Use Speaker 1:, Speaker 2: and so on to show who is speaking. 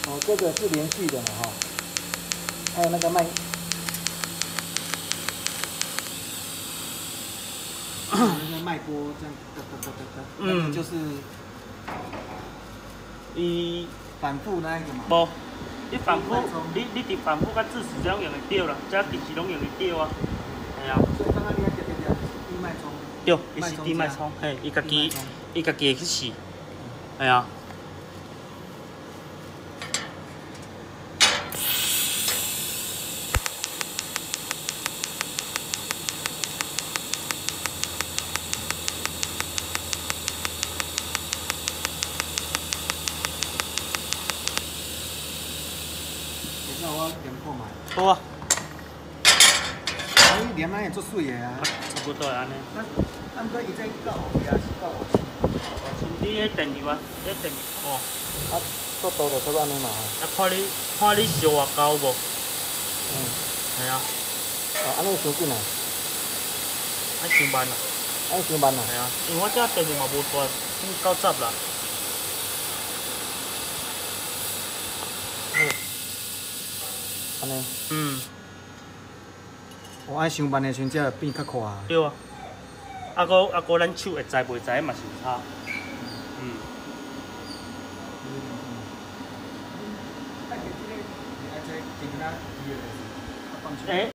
Speaker 1: 哦，这个是连续的嘛哈。还有那个那个脉波这样哒哒哒哒哒，那个就是反复那一个嘛。
Speaker 2: 无，你反复，你伫反复甲自始这样用会对啦，这其实拢用会对啊。系啊。
Speaker 1: 所以刚刚你还点低脉冲。
Speaker 2: 对，伊是低脉冲，嘿，伊家己会去试，系啊。
Speaker 1: 那我连看卖。
Speaker 2: 好啊。
Speaker 1: 你连安也做水的啊。
Speaker 2: 差不多安尼。
Speaker 1: 啊，毋过伊这到后边是到5千。
Speaker 2: 5千，你迄电油啊，迄电油哦。
Speaker 1: 啊，速度就差不多安尼嘛吼。
Speaker 2: 啊，看你烧偌高无？系啊。
Speaker 1: 哦，安尼伤紧啊。
Speaker 2: 啊，伤慢啊。
Speaker 1: 安尼伤慢啊。
Speaker 2: 系啊，因为我这电油嘛无大，90啦。
Speaker 1: 安尼。我爱上班的时阵才会变较快。
Speaker 2: 对啊。啊个，咱手会知袂知嘛是有差。哎。